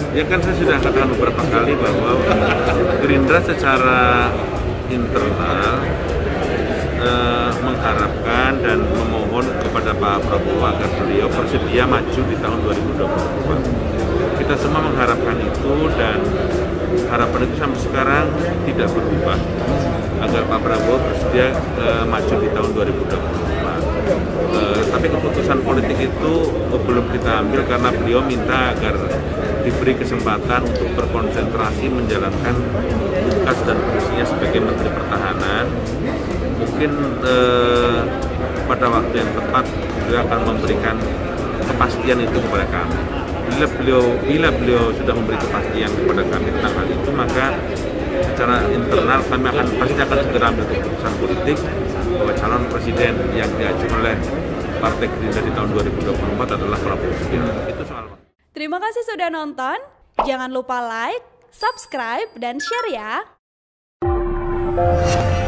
Ya kan saya sudah katakan beberapa kali bahwa Gerindra secara internal mengharapkan dan memohon kepada Pak Prabowo agar beliau bersedia maju di tahun 2024. Kita semua mengharapkan itu dan harapan itu sampai sekarang tidak berubah agar Pak Prabowo bersedia maju di tahun 2024. Tapi keputusan politik itu belum kita ambil karena beliau minta agar diberi kesempatan untuk berkonsentrasi menjalankan tugas dan fungsinya sebagai Menteri Pertahanan. Mungkin pada waktu yang tepat beliau akan memberikan kepastian itu kepada kami. Bila beliau sudah memberi kepastian kepada kami tentang hal itu, maka secara internal kami pasti akan segera ambil keputusan politik bahwa calon presiden yang diajukan oleh Partai Gerindra di tahun 2024 adalah Prabowo Subianto. Itu soal. Terima kasih sudah nonton. Jangan lupa like, subscribe, dan share ya.